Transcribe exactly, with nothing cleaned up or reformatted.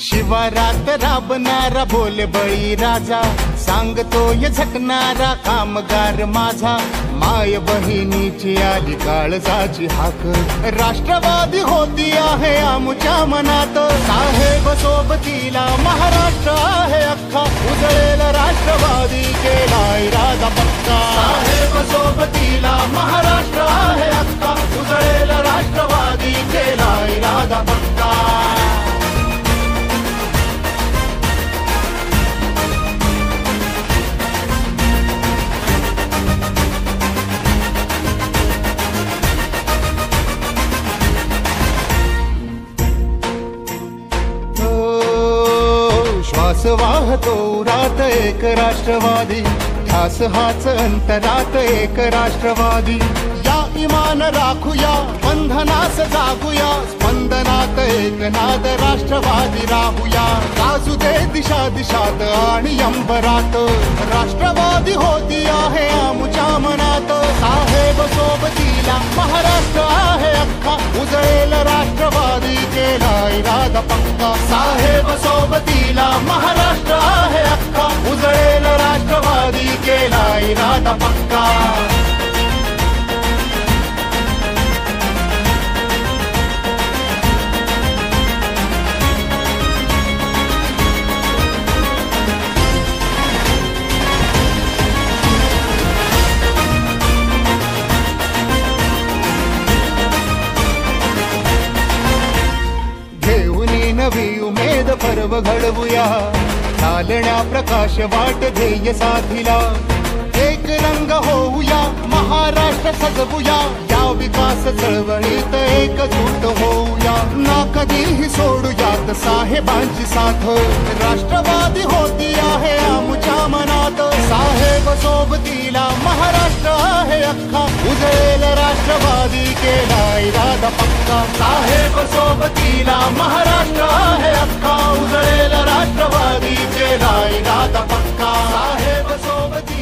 शिवारात राबणारा बोल बळी राजा, सांगतोय झकणारा कामगार माझा, माय बहिणीची आली काळजाची हाक, राष्ट्रवादी होती आहे आमच्या मनात, साहेब सोबतीला महाराष्ट्र आहे अख्खा, उजळेल राष्ट्रवादी केला इरादा पक्का, साहेब सोबतीला महाराष्ट्र आहे अख्खा, उजळेल राष्ट्रवादी केला इरादा पक्का. श्वास वाहतो रात एक राष्ट्रवादी, ध्यास हाच अंतरात एक राष्ट्रवादी, या इमान राखूया बंधनास जागूया, स्पंदनात एक नाद राष्ट्रवादी राहूया, गाजू दे दिशा दिशात आणि अंबरात, राष्ट्रवादी होती आहे आमच्या मनात, साहेब सोबतीला महाराष्ट्र आहे अख्खा, उजळेल राष्ट्रवादी केला इरादा पक्का, साहेब सोबतीला महाराष्ट्र आहे अख्खा, उजळेल राष्ट्रवादी केला इरादा पक्का. नवी उमेद पर्व घडवूया, चालण्या प्रकाश वाट ध्येय साधिला, एक रंग होऊया महाराष्ट्र सजवूया, या विकास चळवळीत एकजूट होऊया, ना कधीही सोडूयात साहेबांची साथ, राष्ट्रवादी होती आहे आमच्या मनात, साहेब सोबतीला महाराष्ट्र आहे अख्खा, उजळेल राष्ट्रवादी केला इरादा पक्का, साहेब सोबतीला महाराष्ट्र आहे अख्खा, उजळेल राष्ट्रवादी केला इरादा पक्का, साहेब सोबती